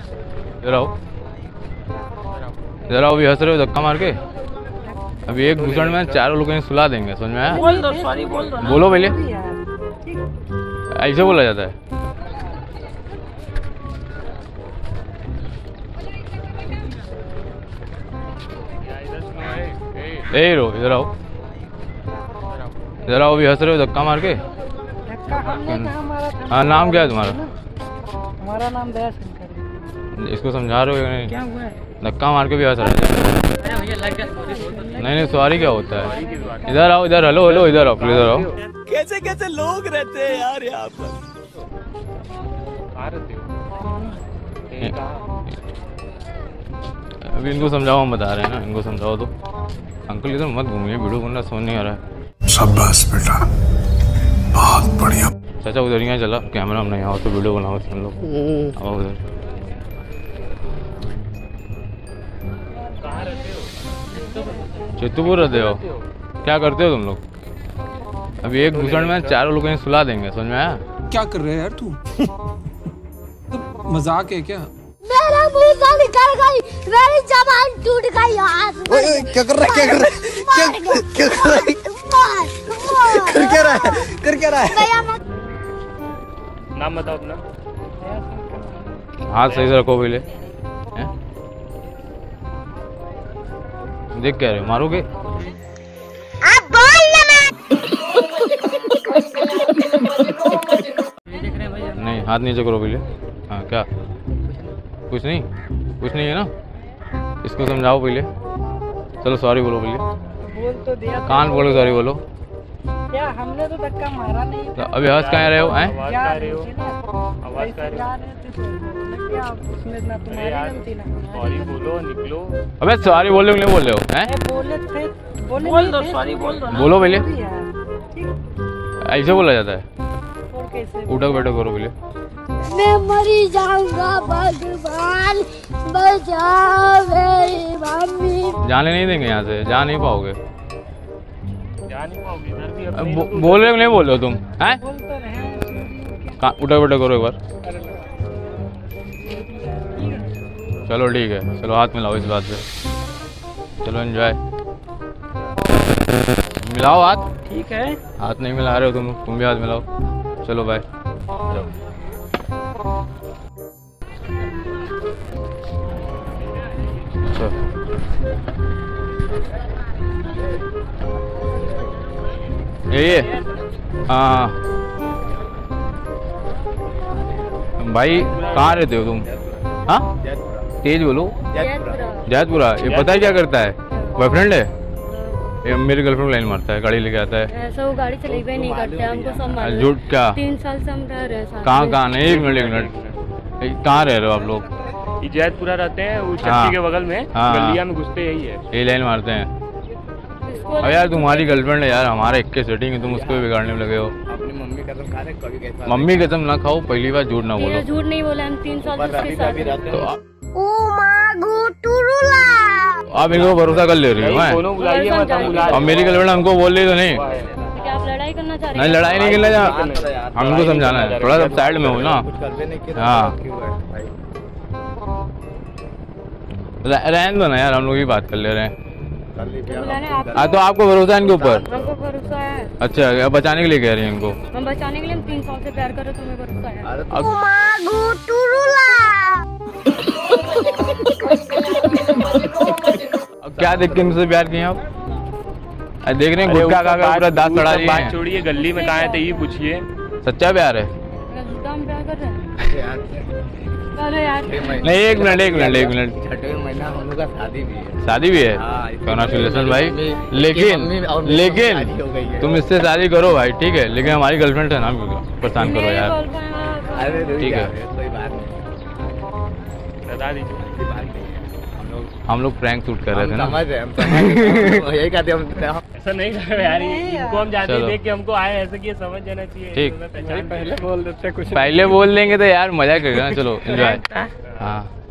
इधर आओ, इधर आओ। अभी हंस रहे हो धक्का मार के। अभी एक घुसड़ में चारों लोग सुला देंगे, समझ में आया? बोल दो, सॉरी बोल दो ना। बोलो पहले, ऐसे बोला जाता है। ए रो, इधर आओ, इधर आओ। अभी हंस रहे हो धक्का मार के। हाँ, नाम क्या है तुम्हारा? हमारा नाम दयाशंकर। इसको समझा रहे हो या नहीं? क्या हुआ है? धक्का मार के भी हंस रहे हैं। नहीं, सॉरी क्या होता है? इधर आओ, इधर। हेलो हेलो, इधर आओ, इधर आओ। कैसे कैसे लोग रहते हैं यार यहाँ पर। अभी इनको समझाओ, हम बता रहे हैं ना, इनको समझाओ तो। अंकल इधर मत घूमिए, वीडियो बनना समझ नहीं आ रहा है। शाबाश बेटा, बहुत बढ़िया। चाचा उधर यहाँ चला, कैमरा हम नहीं आओ तो वीडियो बनाओ हम लोग। आओ उधर। चित्तूपुर रहते हो? क्या करते हो तुम लोग? अभी एक घुसड़ में चारों लोग सुला देंगे, समझ में आया? क्या कर रहे हैं यार तू? तो मजाक है क्या? मेरा मुंह से निकल गई, मेरी जबान टूट गई यार। क्या कर रहा है? क्या कर रहा है? क्या कर रहा है? कर क्या रहा है? कर क्या रहा है? नाम बताओ अपना। हाथ सही से रखो पहले। देख क्या रहे हो, मारोगे? आप बोल ना। नहीं, हाथ नीचे करो पहले। हाँ, क्या? कुछ नहीं, कुछ नहीं है ना? इसको समझाओ पहले। चलो सॉरी बोलो पहले। बोल तो दिया। कान बोलो, सॉरी बोलो। क्या हमने तो धक्का मारा नहीं। तो अभी हंस कहाँ रहे हो? आवाज कर रहे हो? आवाज कर रहे हो? क्या उसमें ना तुम्हारी गलती ना। सॉरी बोलो, निकलो। अबे सॉरी बोल रहे हो, नहीं बोल रहे हो? हैं? बोले थे, बोल दो, सॉरी बोल दो ना। बोलो पहले, ऐसे बोला जाता है। और कैसे? उठक बैठक करो पहले। मैं मरी जाऊंगा, भगवान बचाओ मेरी मम्मी। जाने नहीं देंगे यहाँ से, जा नहीं पाओगे। जा नहीं पाओगे इधर भी। बोल रहे हो नहीं बोल रहे हो तुम? हैं? बोल तो रहे हैं। उठक बैठक करो एक बार। चलो ठीक है, चलो हाथ मिलाओ इस बात पे। चलो एंजॉय। मिलाओ हाथ। ठीक है। हाथ नहीं मिला रहे हो तुम भी हाथ मिलाओ। चलो बाय। ये हाँ भाई, कहाँ रहते हो तुम? हाँ, तेज बोलो। जैतपुरा। ये पता है क्या करता है? बॉयफ्रेंड है ये, मेरी गर्लफ्रेंड लाइन मारता है, गाड़ी लेके आता है। ऐसा वो गाड़ी चलेबे नहीं करते, हमको सब मालूम। झूठ क्या? 3 साल से हम रह रहे हैं साथ में। कहाँ नहीं, एक मिनट कहाँ रह रहे हो आप लोग? ये जैतपुरा रहते हैं, वो चट्टी के बगल में गलिया में घुसते यही है। ये लाइन मारते हैं। अब यार तुम्हारी गर्लफ्रेंड है यार, हमारा एक के सेटिंग है, तुम उसको भी बिगाड़ने में लगे हो। अपनी मम्मी कसम खा रहे, कभी कैसा? मम्मी कसम ना खाओ, पहली बार झूठ ना बोलो। झूठ नहीं बोला, हम 3 साल से उसके साथ हैं। तो ओ मागो टुरुला। आप इनको भरोसा कर ले रही हो? दोनों बुलाइए मत, हम बुला। अब मेरी गर्लफ्रेंड हमको बोल रही तो नहीं? क्या आप लड़ाई करना चाह रहे हैं? नहीं, लड़ाई नहीं करना चाह, हमको समझाना है। थोड़ा सा साइड में हो ना। हाँ, रहने दो ना यार, हम लोग ही बात कर ले रहे हैं। हाँ, तो आपको भरोसा है इनके ऊपर? हमको भरोसा है। अच्छा, अब बचाने के लिए कह रही हैं इनको? हम बचाने के लिए, हम 3 साल से प्यार कर रहे, तुम्हें भरोसा है? ओ मागो टुरुला। अब क्या देख के मुझसे प्यार किए आप? देख रहे हैं गुटखा खा कर पूरा दांत चढ़ा रही है। छोड़िए, गली में कहाँ है तो ये पूछिए। सच्चा प्यार है? हम प्यार कर रहे हैं। अरे यार नहीं, एक मिनट। 6वां महीना हम लोग का शादी भी है। कॉन्ग्रेचुलेशन भाई। लेकिन तुम इससे शादी करो भाई, ठीक है, लेकिन हमारी गर्लफ्रेंड है ना, परेशान करो यार। ठीक है, कोई बात नहीं, बता दीजिए। हम लोग प्रैंक शूट कर रहे थे ना। समझ रहे हम यही कहते हम। ऐसा नहीं कर यार, इनको हम जानते देख के हमको आए ऐसे कि समझ जाना चाहिए। ठीक, पहले बोल देते कुछ, पहले बोल देंगे तो यार मजा करेगा ना। चलो एंजॉय। हाँ।